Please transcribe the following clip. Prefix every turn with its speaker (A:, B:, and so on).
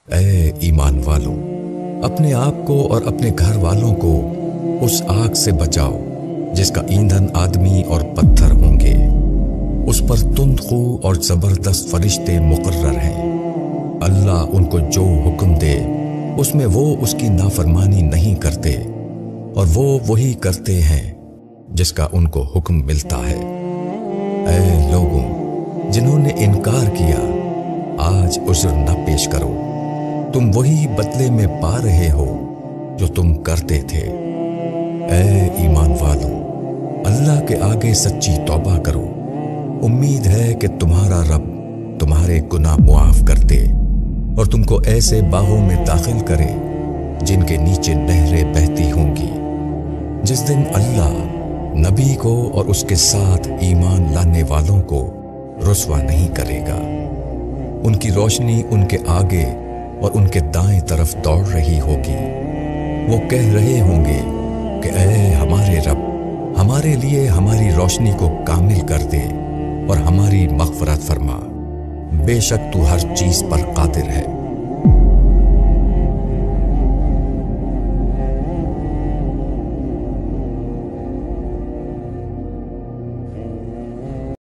A: اے ایمان والوں، اپنے آپ کو اور اپنے گھر والوں کو اس آگ سے بچاؤ جس کا ایندھن آدمی اور پتھر ہوں گے، اس پر تند خو اور زبردست فرشتے مقرر ہیں۔ اللہ ان کو جو حکم دے اس میں وہ اس کی نافرمانی نہیں کرتے، اور وہ وہی کرتے ہیں جس کا ان کو حکم ملتا ہے۔ اے لوگوں جنہوں نے انکار کیا، آج عذر نہ پیش کرو، تم وہی بدلے میں پا رہے ہو جو تم کرتے تھے۔ اے ایمان والو، اللہ کے آگے سچی توبہ کرو، امید ہے کہ تمہارا رب تمہارے گناہ معاف کر دے اور تم کو ایسے باغوں میں داخل کرے جن کے نیچے نہریں بہتی ہوں گی۔ جس دن اللہ نبی کو اور اس کے ساتھ ایمان لانے والوں کو رسوا نہیں کرے گا، ان کی روشنی ان کے آگے اور ان کے دائیں طرف دوڑ رہی ہوگی۔ وہ کہہ رہے ہوں گے کہ اے ہمارے رب، ہمارے لیے ہماری روشنی کو کامل کر دے اور ہماری مغفرت فرما، بے شک تو ہر چیز پر قادر ہے۔